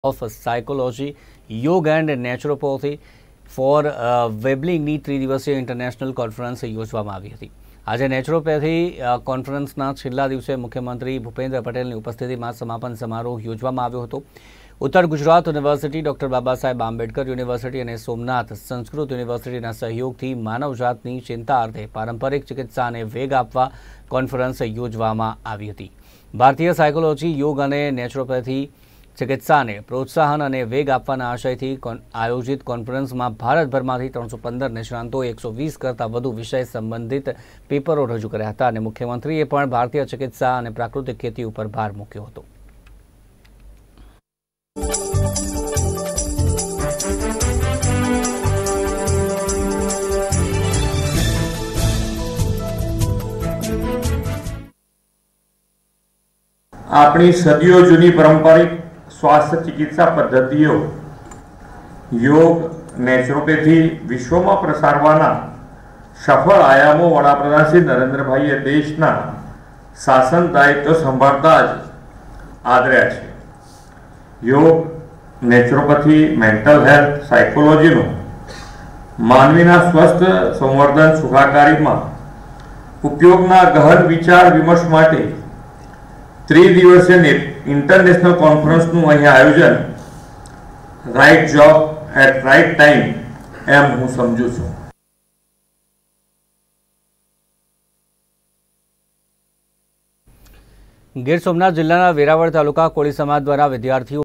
of Psychology, Yoga and Naturopathy for વેબલિંગની ત્રિદિવસીય international conference યોજવામાં આવી હતી। આજે નેચરોપેથી કોન્ફરન્સના છેલ્લા દિવસે મુખ્યમંત્રી ભૂપેન્દ્ર પટેલની ઉપસ્થિતિમાં સમાપન સમારોહ યોજવામાં આવ્યો હતો। ઉત્તર Gujarat university, doctor Baba Saheb Ambedkar university અને સોમનાથ સંસ્કૃત યુનિવર્સિટીના સહયોગથી માનવજાતની ચિંતા અર્થે પારંપરિક ચિકિત્સાને વેગ આપવા કોન્ફરન્સ યોજવામાં આવી હતી। ભારતીય સાયકોલોજી, યોગ અને નેચરોપેથી चिकित्साने प्रोत्साहन और वेग आपवाना आशयथी आयोजित कॉन्फ्रेंसमां भारतभरमांथी 315 निष्णातों 120 करता वधु विषय संबंधित पेपरों रजू कर्या हता। मुख्यमंत्रीए पण भारतीय चिकित्सा और प्राकृतिक खेती पर भार मूक्यो हतो। अपनी सदियों जूनी पारंपरिक स्वास्थ्य चिकित्सा पद्धतिओ योग, नेचरोपैथी विश्व में प्रसारवाना सफल आयामों वडाप्रधान श्री नरेन्द्रभाईए देशना शासन दायित्व संभाळता ज आदर्या छे। योग, नेचरोपैथी, मेंटल हेल्थ, साइकोलॉजी मानवीना स्वस्थ संवर्धन सुखाकारी में उपयोगना गहन विचार विमर्श माटे त्रिदिवसीय इंटरनेशनल कॉन्फ्रेंस आयोजन right job at right time एम हूँ समझू छूं। गीर सोमनाथ जिल्लाना वेरावळ तालुका कोळी समाज द्वारा विद्यार्थीओ